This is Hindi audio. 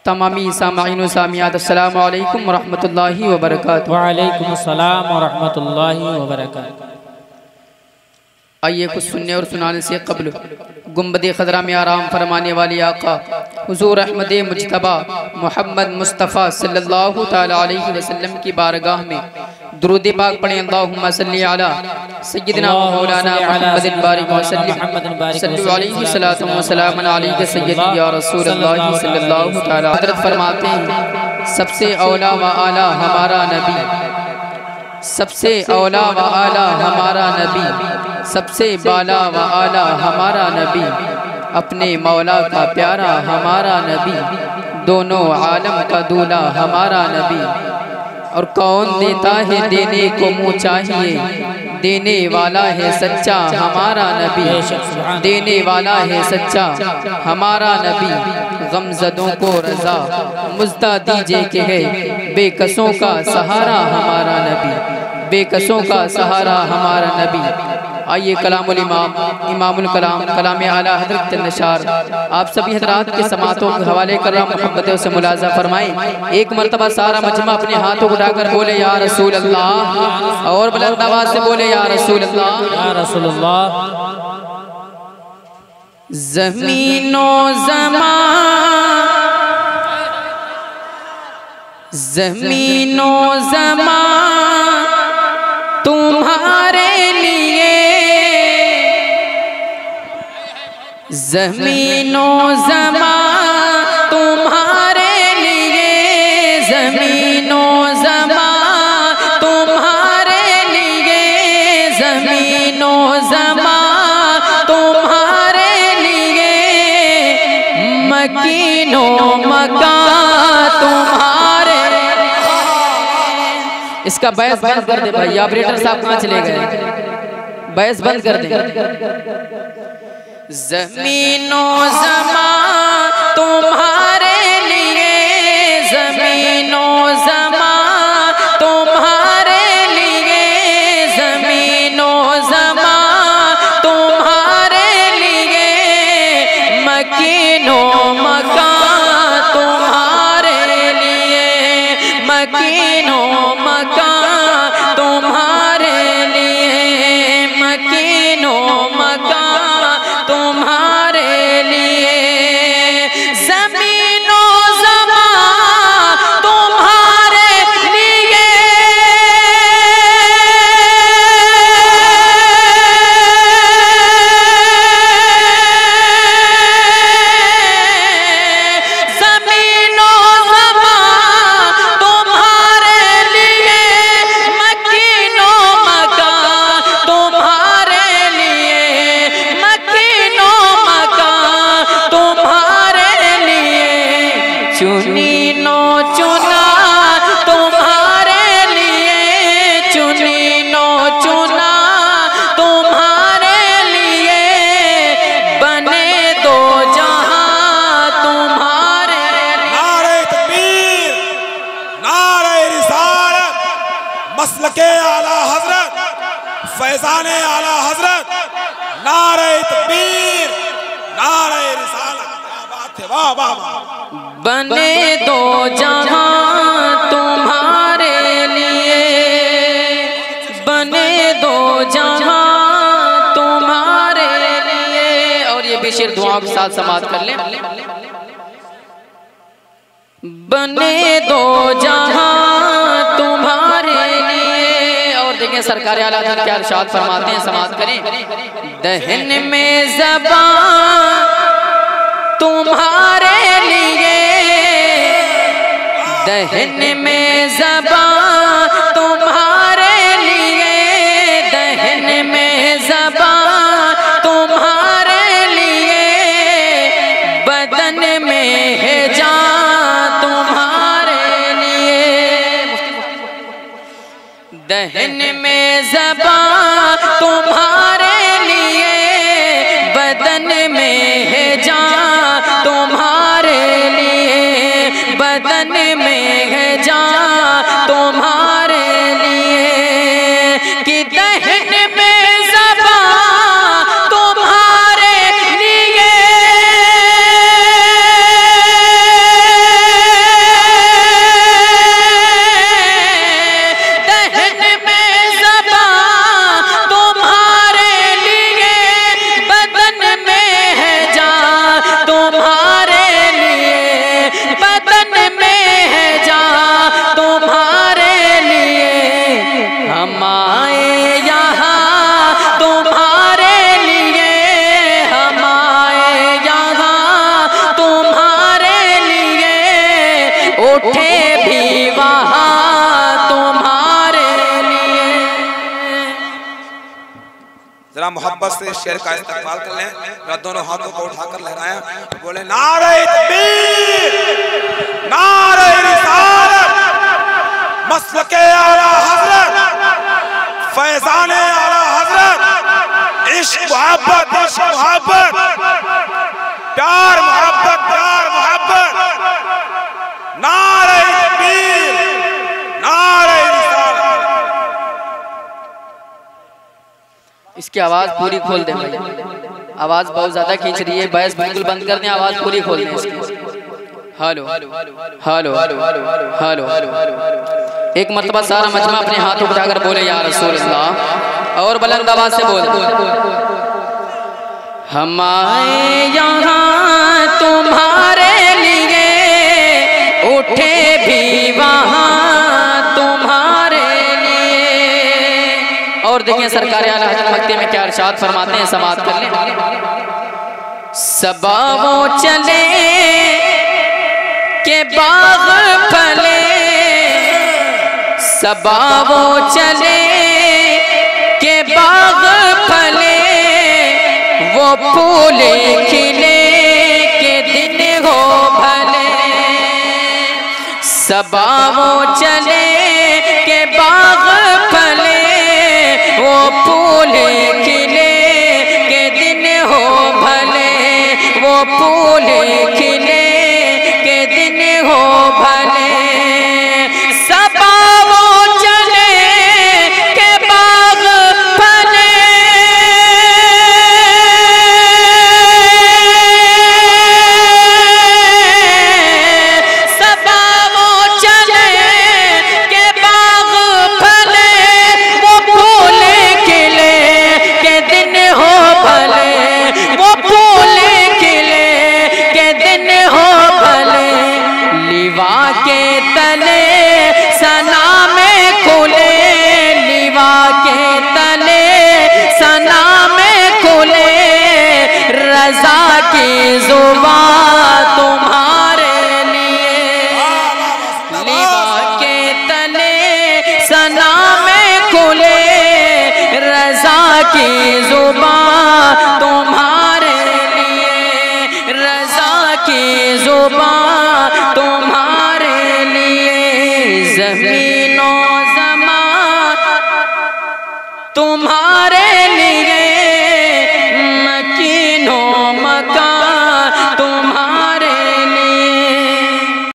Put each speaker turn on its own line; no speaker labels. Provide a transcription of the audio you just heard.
तमामी सामाईन व सामियात अस्सलामु अलैकुम व रहमतुल्लाहि व बरकातुहू।
व अलैकुम अस्सलाम व रहमतुल्लाहि व बरकातुहू।
आइए कुछ सुनने और सुनाने से कब्ल गुंबद खदरा में आराम फरमाने वाले आका हुजूर अहमद मुज्तबा मोहम्मद मुस्तफ़ा सल्लल्लाहु तआला अलैहि वसल्लम की बारगाह में दुरूद पाक पढ़ें। अल्लाहुम्मा सल्ली अला सय्यिदिना व मौलाना मुहम्मदिन बारिक व सल्लिम सल्लु अलैहि सलातु व सलामुन अलैका सय्यदी या रसूलल्लाह सल्लल्लाहु तआला। हज़रत फरमाते हैं सबसे औला व आला हमारा नबी, सबसे औला व आला हमारा नबी, सबसे बाला व आला हमारा नबी, अपने मौला का प्यारा हमारा नबी, दोनों आलम का दूल्हा हमारा नबी। और कौन देता है देने को मुँह चाहिए, देने वाला है सच्चा हमारा नबी, देने वाला है सच्चा हमारा नबी। गमज़दों को रज़ा मुज़्दा दीजिए कि है बेकसों का सहारा हमारा नबी, बेकसों का सहारा हमारा नबी। आइए कलामुल इमाम इमामुल कलाम कलाम आला हज़रत निशार आप सभी हज़रात के समातों के हवाले कर रहा मोहब्बत से मुलाज़ा फरमाएं। एक मरतबा सारा मजमा अपने हाथों को उठाकर बोले या रसूल अल्लाह, और बुलंद आवाज़ से बोले या रसूल अल्लाह,
या रसूल अल्लाह।
ज़मीनो ज़मा, ज़मीनो ज़मा तुम्हारे लिए, ज़मीनो ज़मा तुम्हारे लिए, ज़मीनो ज़मा तुम्हारे लिए, ज़मीनो ज़मा तुम्हारे लिए, मकीनो मकान तुम्हारे। इसका बैस बंद कर दे भाई, ऑपरेटर साहब कहाँ चले गए? बैस बंद कर दे। ज़मीनो ज़मा तुम्हारे लिए, ज़मीनो ज़मा तुम्हारे लिए, ज़मीनो ज़मा तुम्हारे लिए, मकीनो मकान तुम्हारे लिए, मकीनो मकान तुम्हारे लिए, मकीनो मकान तुम्हारे लिए। ज़मीनो ज़मा तुम्हारे लिए, ज़मीनो ज़मा तुम्हारे लिए, मकीनो मकान तुम्हारे लिए, मकीनो मकान तुम्हारे लिए। चुनी नो चुना तुम्हारे लिए, चुनी नो चुना तुम्हारे लिए, बने दो जहां तुम्हारे।
नारे तकबीर, नारे रिसालत, मसलके आला हजरत, फैजाने आला हजरत, नारे तकबीर, नारे रिसालत। क्या बात है, वाह वाह वाह।
बने दो जहां तुम्हारे लिए, बने दो जहां तुम्हारे लिए। और ये बेशर दुआओं के साथ समाप्त कर लें। बने दो जहां तुम्हारे लिए। और देखें सरकार आला हज़रत क्या इरशाद फरमाते हैं, समाप्त करें। दहन में ज़बान तुम्हारे लिए, दहन में ज़बान तुम्हारे लिए, दहन में ज़बान तुम्हारे लिए, बदन में है जान तुम्हारे लिए। दहन में ज़बान तुम्हारे लिए, बदन में है जान तुम्हारे लिए, बदन में है जान तुम्हारे लिए। कि दहन में ज़बान तुम्हारे लिए, उठे भी वहाँ तुम्हारे लिए।
जरा मोहब्बत से शेर का इस्तेमाल कर लें। जरा दोनों हाथों को उठाकर लहराएं, बोले नारे तकबीर, नारे रिसालत, मसलके आला हजरत, फैजाने आला हजरत, इश्क मोहब्बत, इश्क मोहब्बत, प्यार मोहब्बत, प्यार मोहब्बत, नारे तकबीर, नारे रिसालत।
इसकी आवाज पूरी खोल दें भाई, आवाज बहुत ज्यादा खींच रही है, बहस बिल्कुल बंद कर दें, आवाज पूरी खोल दें इसकी। हेलो हेलो हेलो, एक मर्तबा सारा मजमा अपने हाथ उठाकर बोले या रसूल अल्लाह, और बुलंद आवाज से बोल, हमारे यहाँ तुम्हारे लिए उठे भी वहाँ तुम्हारे लिए। और देखिए सरकार आला हज़रत मक्ते में क्या इरशाद फरमाते हैं, समाअत कर लें। सबा वो चले के बाग फले, सबा वो चले के बाग फले, वो फूल खिले के दिन हो भले। सबा वो चले के बाग फले, वो फूल खिले के दिन हो भले, वो फूल खिले